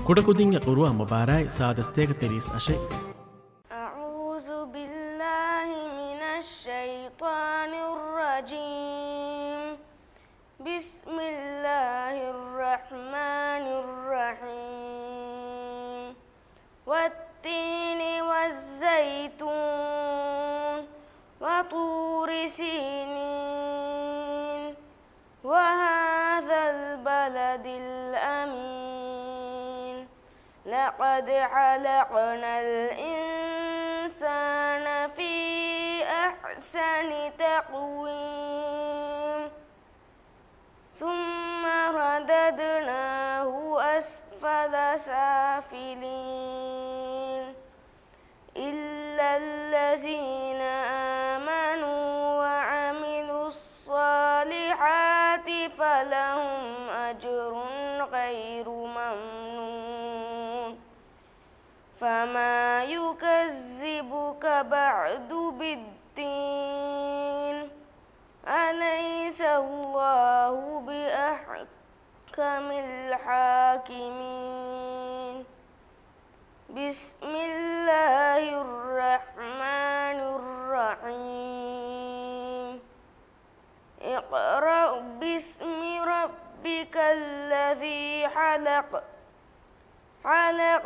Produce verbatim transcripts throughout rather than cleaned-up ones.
كودكودين يقروا مباراي سادستيك تريس أشي. أعوذ بالله من الشيطان الرجيم. بسم الله الرحمن الرحيم. والتين والزيتون وطور سينين وهذا البلد الأمين. لقد خلقنا الإنسان في أحسن تقويم ثم رددناه أسفل سافلين إلا الذين آمنوا وعملوا الصالحات فلهم أجر غير ممنون. فما يكذبك بعد بالدين. أليس الله بأحكم الحاكمين. بسم الله الرحمن الرحيم. اقرأ باسم ربك الذي خلق. خلق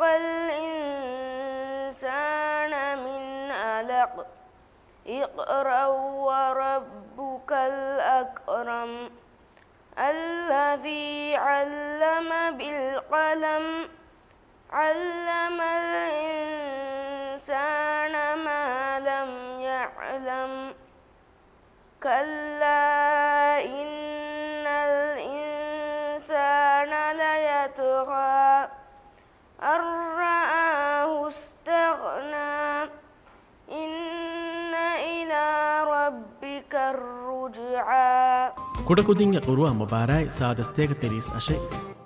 الإنسان من علق. اقرأ وربك الأكرم الذي علم بالقلم. علم الإنسان ما لم يعلم. كلا إن الإنسان ليطغى أن رآه استغنى. إن إلى ربك الرجعى. كودكودين يقروا مباراي سادستيك تريس أشي.